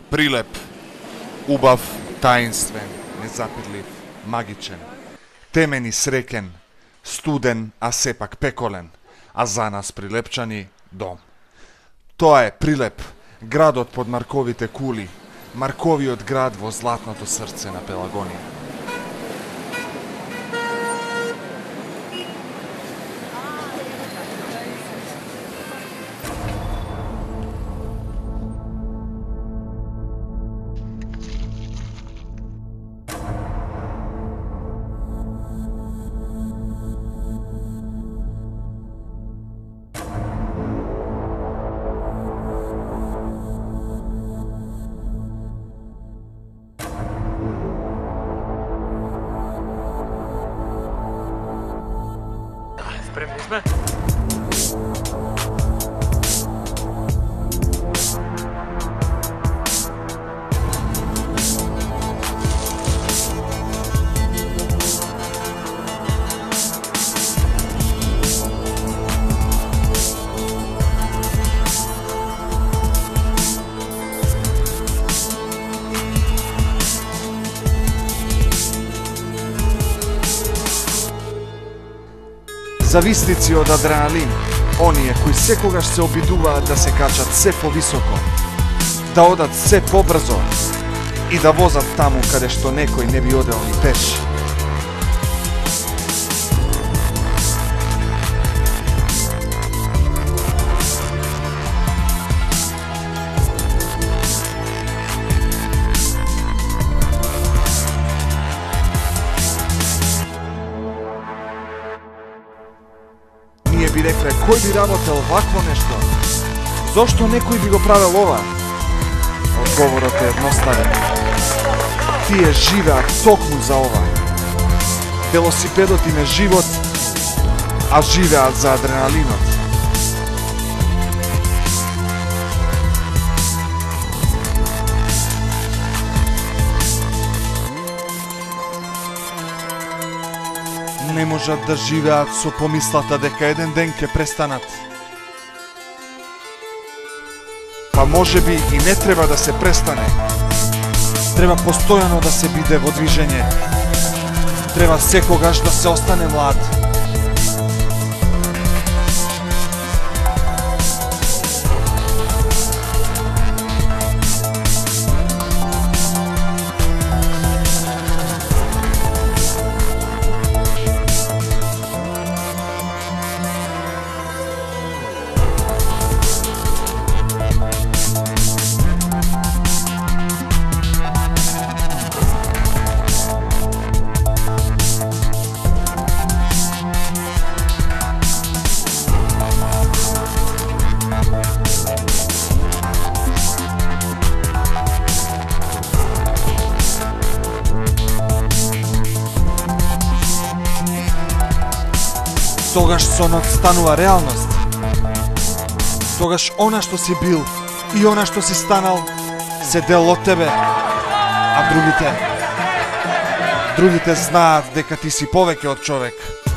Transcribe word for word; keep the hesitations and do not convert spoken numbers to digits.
Прилеп, убав, таинствен, незапирлив, магичен, темен и среќен, студен, а сепак пеколен, а за нас прилепчани дом. Тоа е Прилеп, градот под Марковите кули, Марковиот град во златното срце на Пелагонија. Spremni sme? Зависници од адреналин, оние кои секогаш се обидуваат да се качат се повисоко, да одат се побрзо и да возат таму каде што некој не би одел ни пеш. Ние би рекле, кој би работел вакво нешто? Зошто некој би го правел ова? Одговорот е едноставен. Тие живеат токму за ова. Велосипедот им е живот, а живеат за адреналинот. Не можат да живеат со помислата дека еден ден ќе престанат. Па може би и не треба да се престане. Треба постојано да се биде во движење. Треба секогаш да се остане млад. Тогаш сонот станува реалност. Тогаш она што си бил и она што си станал се дел од тебе, а другите другите знаат дека ти си повеќе од човек.